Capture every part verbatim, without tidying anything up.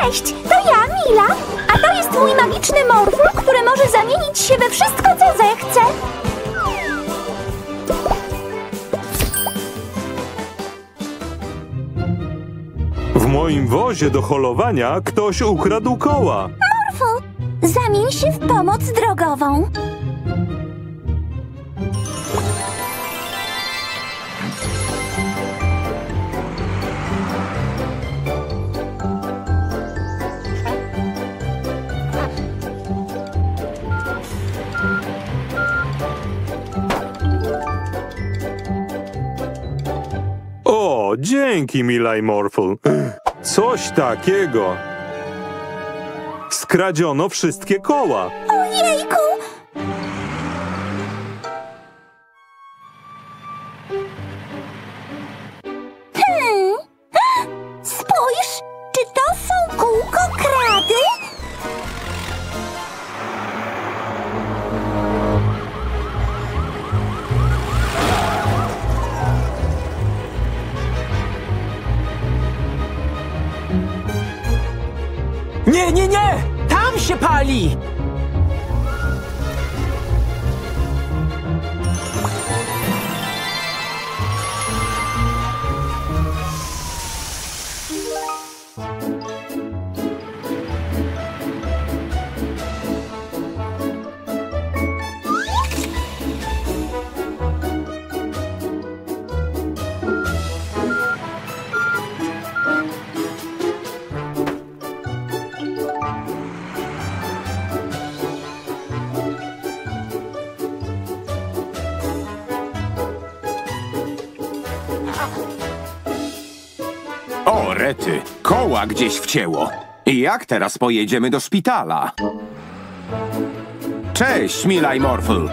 Cześć, to ja, Mila. A to jest mój magiczny Morful, który może zamienić się we wszystko, co zechce. W moim wozie do holowania ktoś ukradł koła. Morful, zamień się w pomoc drogową. O, dzięki, Mila i Morful. Coś takiego. Skradziono wszystkie koła. Ojejku! Hmm. Spójrz, czy to są kółkokrady? Nie, nie, nie! Tam się pali! O, rety, koła gdzieś wcięło. I jak teraz pojedziemy do szpitala? Cześć, Mila i Morful.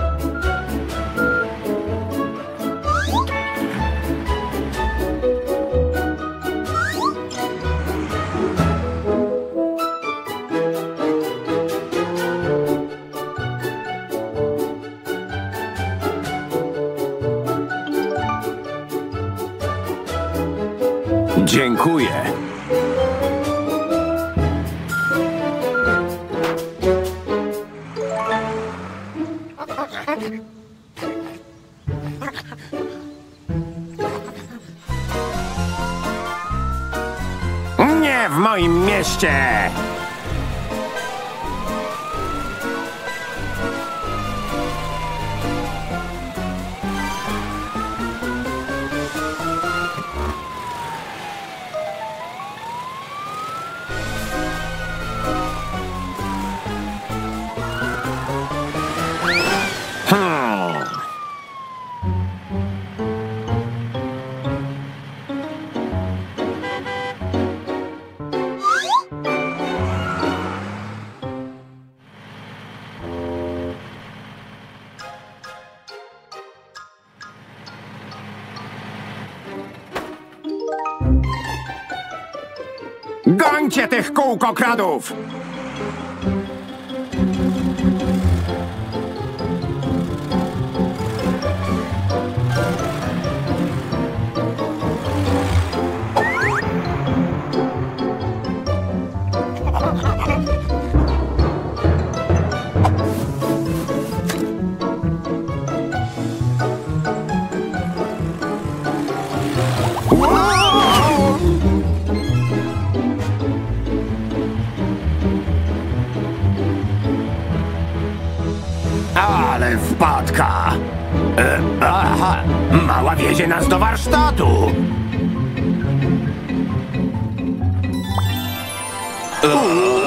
Dziękuję. Nie w moim mieście! Gońcie tych kółkokradów! Ale wpadka! E, aha, mała wiezie nas do warsztatu! Uuu.